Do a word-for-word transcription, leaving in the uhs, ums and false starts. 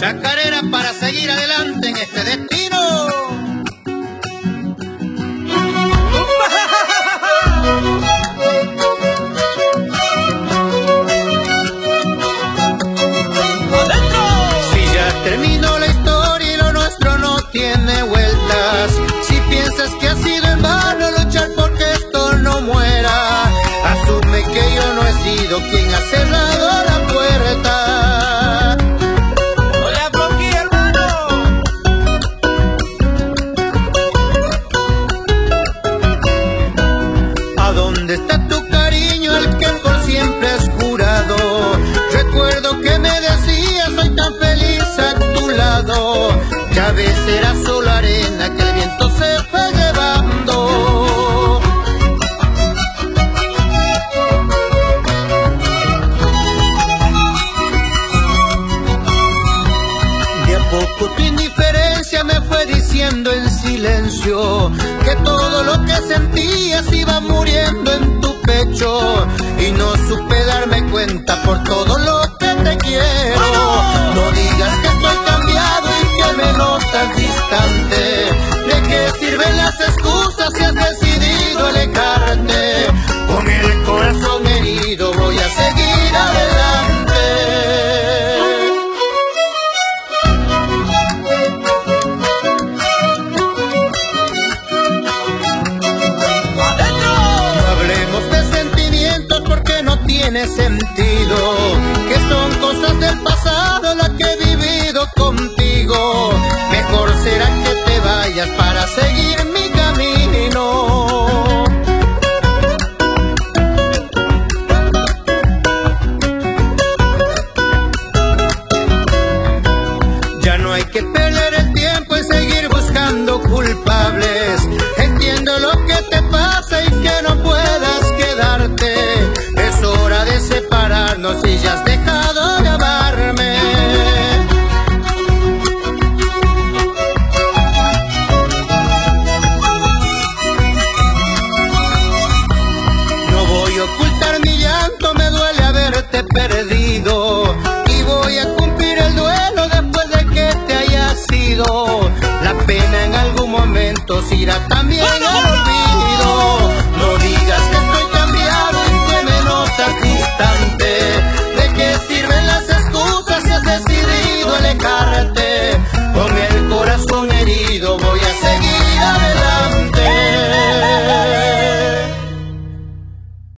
chacarera para seguir adelante en este destino. Si ya terminó la historia y lo nuestro no tiene vueltas, si piensas que ha sido en vano luchar porque esto no muera, asume que yo no he sido quien ha cerrado la puerta. Hola, Floqui, hermano. ¿A dónde está tu cariño, el que por siempre has jurado? Recuerdo que me decías soy tan feliz a tu lado, ya ves era solo arena que el viento se fue llevando. De a poco tu indiferencia me fue diciendo en silencio que todo lo que sentías iba muriendo en tu pecho, y no supe darme cuenta por todo lo que te quiero. No digas que estoy cambiado y que me notas distante. ¿De qué sirven las excusas si has decidido alejarte? Con el corazón herido voy a seguir adelante. No hablemos de sentimientos porque no tiene sentido, que son cosas del pasado las que he vivido contigo. Mejor será que te vayas para seguir mi camino. Ya no hay que perder el tiempo en seguir buscando culpables. Entiendo lo que te pasa y que no puedas quedarte. Es hora de separarnos y ya has dejado